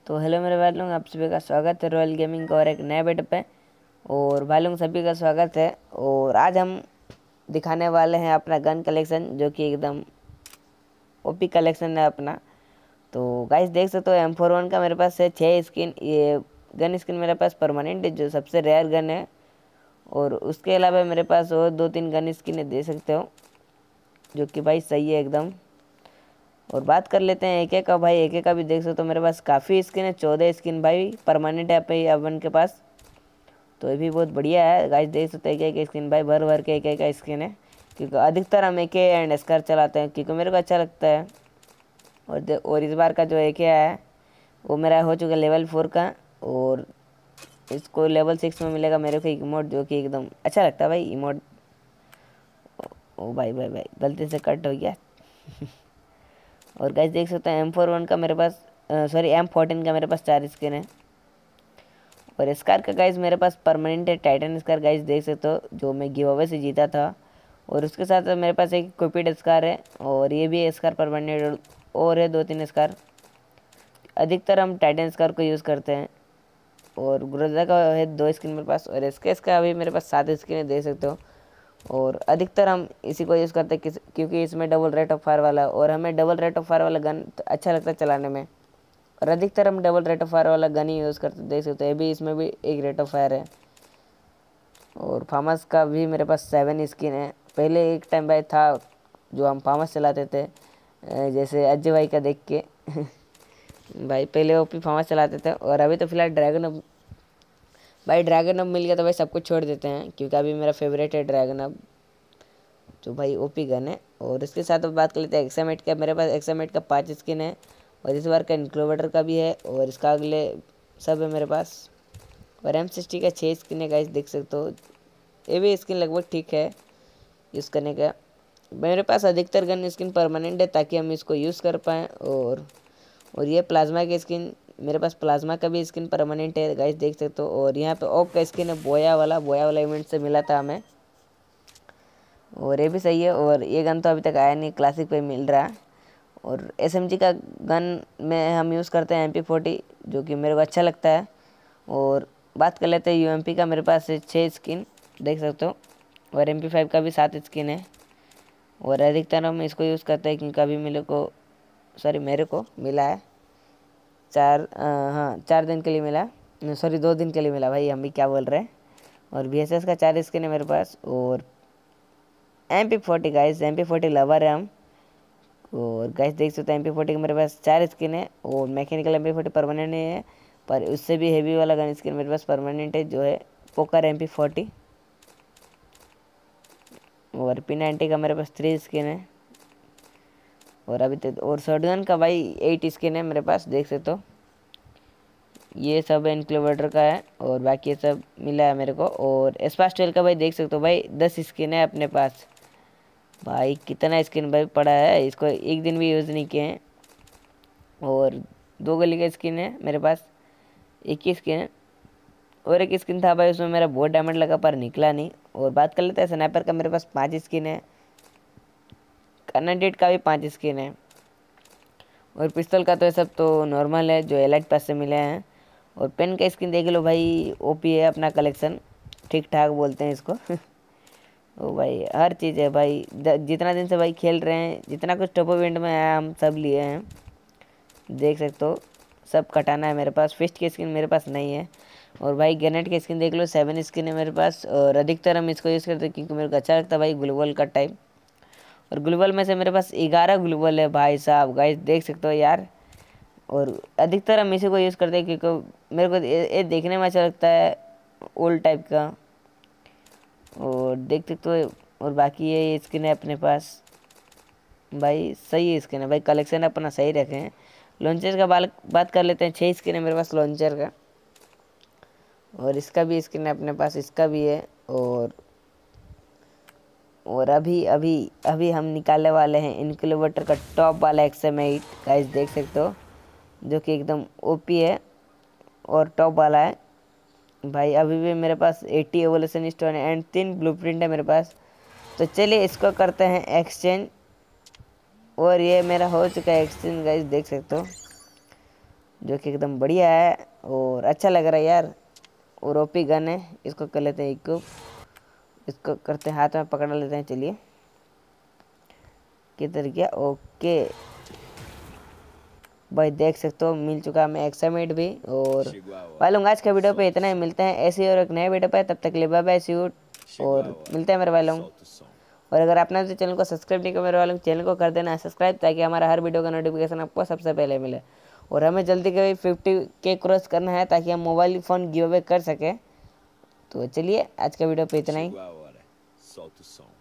तो हेलो मेरे भाई लोग, आप सभी का स्वागत है रॉयल गेमिंग का और एक नए वीडियो पे। और भाई लोग सभी का स्वागत है। और आज हम दिखाने वाले हैं अपना गन कलेक्शन, जो कि एकदम ओपी कलेक्शन है अपना। तो गाइस देख सकते हो M41 का मेरे पास है 6 स्किन। ये गन स्किन मेरे पास परमानेंट है, जो सबसे रेयर गन है। और उसके अलावा मेरे पास और 2-3 गन स्किन है, दे सकते हो, जो कि भाई सही है एकदम। और बात कर लेते हैं एक एक का। भाई एक एक का भी देख सकते हो मेरे पास काफ़ी स्किन है, 14 स्किन भाई परमानेंट है पे अपन के पास। तो ये भी बहुत बढ़िया है गाइस, देख सकते हैं एक एक स्किन भाई भर भर के एक एक का स्किन है। क्योंकि अधिकतर हम AK एंड स्कार चलाते हैं, क्योंकि मेरे को अच्छा लगता है। और इस बार का जो AK है वो मेरा हो चुका लेवल 4 का। और इसको लेवल 6 में मिलेगा मेरे को इमोट, जो कि एकदम अच्छा लगता है भाई इमोट। ओ भाई भाई भाई गलती से कट हो गया। और गाइस देख सकते हैं M41 का मेरे पास M14 का मेरे पास 4 स्किन है। और स्कार का गाइस मेरे पास परमानेंट है टाइटन स्कार, गाइस देख सकते हो, जो मैं गिव अवे से जीता था। और उसके साथ मेरे पास एक क्यूपिड स्कार है, और ये भी स्कार परमानेंट। और है 2-3 स्कार। अधिकतर हम टाइटन स्कार को यूज़ करते हैं। और ग्रोजा का है 2 स्किन मेरे पास, और SKS का अभी मेरे पास 7 स्किन है, देख सकते हो। और अधिकतर हम इसी को यूज़ करते हैं क्योंकि इसमें डबल रेट ऑफ फायर वाला है, और हमें डबल रेट ऑफ फायर वाला गन अच्छा लगता है चलाने में। और अधिकतर हम डबल रेट ऑफ फायर वाला गन ही यूज़ करते, देख सकते हैं। अभी इसमें भी एक रेट ऑफ फायर है। और फार्मस का भी मेरे पास 7 स्किन है। पहले एक टाइम भाई था जो हम फार्मस चलाते थे, जैसे अजय भाई का देख के। भाई पहले OP फार्मस चलाते थे। और अभी तो फिलहाल ड्रैगन अब भाई ड्रैगन अब मिल गया तो भाई सब कुछ छोड़ देते हैं, क्योंकि अभी मेरा फेवरेट है ड्रैगन अब, जो भाई OP गन है। और इसके साथ अब बात कर लेते हैं एक्सामेट का। मेरे पास एक्सामेट का 5 स्किन है, और इस बार का इंक्लोवेटर का भी है, और इसका अगले सब है मेरे पास। और M60 का 6 स्किन है गाइस, देख सकते हो। ये भी स्किन लगभग ठीक है यूज़ करने का। मेरे पास अधिकतर गन स्किन परमानेंट है, ताकि हम इसको यूज़ कर पाएँ। और ये प्लाज्मा की स्किन, मेरे पास प्लाज्मा का भी स्किन परमानेंट है गाइस, देख सकते हो। और यहाँ पे ओक का स्किन है, बोया वाला इवेंट से मिला था हमें, और ये भी सही है। और ये गन तो अभी तक आया नहीं, क्लासिक पे मिल रहा है। और SMG का गन में हम यूज़ करते हैं MP40, जो कि मेरे को अच्छा लगता है। और बात कर लेते हैं UMP का। मेरे पास है 6 स्किन, देख सकते हो। और MP5 का भी 7 स्किन है। और अधिकतर हम इसको यूज़ करते हैं क्योंकि अभी मेरे को मिला है 4 दिन के लिए मिला। 2 दिन के लिए मिला भाई, हम भी क्या बोल रहे हैं। और VSS का 4 स्किन है मेरे पास। और MP40 गाइस, MP40 लवर है हम। और गाइस देख सकते हैं MP40 का मेरे पास 4 स्किन है। और मैकेनिकल MP40 परमानेंट नहीं है, पर उससे भी हेवी वाला गन स्किन मेरे पास परमानेंट है, जो है पोकर MP40। और P90 का मेरे पास 3 स्किन है। और अभी तक और शॉटगन का भाई 8 स्किन है मेरे पास, देख सकते हो। ये सब इनक्लोवेटर का है, और बाकी ये सब मिला है मेरे को। और एस्पास्टेल का भाई देख सकते हो भाई 10 स्किन है अपने पास। भाई कितना स्किन भाई पड़ा है, इसको एक दिन भी यूज़ नहीं किए हैं। और 2 गली का स्किन है मेरे पास, एक ही स्किन है। और एक स्किन था भाई, उसमें मेरा बहुत डैमेज लगा पर निकला नहीं। और बात कर लेते हैं स्नाइपर का। मेरे पास 5 स्किन है। कर्नाडेट का भी 5 स्किन है। और पिस्तौल का तो ये सब तो नॉर्मल है, जो एलाइट पास से मिले हैं। और पेन का स्किन देख लो भाई, OP है अपना कलेक्शन, ठीक ठाक बोलते हैं इसको। ओ भाई हर चीज़ है भाई, जितना दिन से भाई खेल रहे हैं, जितना कुछ टॉप इवेंट में आया हम सब लिए हैं, देख सकते हो। सब कटाना है मेरे पास। फिस्ट की स्किन मेरे पास नहीं है। और भाई ग्रेनेड की स्किन देख लो, 7 स्किन है मेरे पास। और अधिकतर हम इसको यूज़ करते हैं क्योंकि मेरे को अच्छा लगता है भाई ग्लोबल का टाइप। और ग्लोबल में से मेरे पास 11 ग्लोबल है भाई साहब, गाइस देख सकते हो यार। और अधिकतर हम इसी को यूज़ करते हैं क्योंकि मेरे को ये देखने में अच्छा लगता है, ओल्ड टाइप का। और देख सकते हो। और बाकी ये स्किन है अपने पास भाई, सही है स्किन है भाई, कलेक्शन अपना सही रखे हैं। लॉन्चर का बात कर लेते हैं। 6 स्किन है मेरे पास लॉन्चर का। और इसका भी स्किन है अपने पास, इसका भी है। और अभी अभी अभी हम निकालने वाले हैं इनक्यूबेटर का टॉप वाला XM8, गाइस देख सकते हो, जो कि एकदम OP है और टॉप वाला है भाई। अभी भी मेरे पास 80 एवोल्यूशन स्टोन है एंड 3 ब्लूप्रिंट है मेरे पास। तो चलिए इसको करते हैं एक्सचेंज। और ये मेरा हो चुका है एक्सचेंज, गाइस देख सकते हो। जो कि एकदम बढ़िया है और अच्छा लग रहा है यार। और ओपी गन है, इसको कर लेते हैं इक्विप, इसको करते हैं हाथ में पकड़ लेते हैं। चलिए किधर गया, ओके भाई देख सकते हो मिल चुका हमें एक्साइटमेंट भी। और भाई लोग आज के वीडियो पे इतना ही, मिलते हैं ऐसे ही और एक नए वीडियो पे, तब तक के लिए बाय बाय सी यू और मिलते हैं मेरे भाई लोग। और अगर आपने तो चैनल को सब्सक्राइब नहीं किया मेरे वालों, चैनल को कर देना सब्सक्राइब, ताकि हमारा हर वीडियो का नोटिफिकेशन आपको सबसे पहले मिले। और हमें जल्दी के 50K क्रॉस करना है, ताकि हम मोबाइल फ़ोन गिव अवे कर सकें। तो चलिए आज का वीडियो पे इतना ही।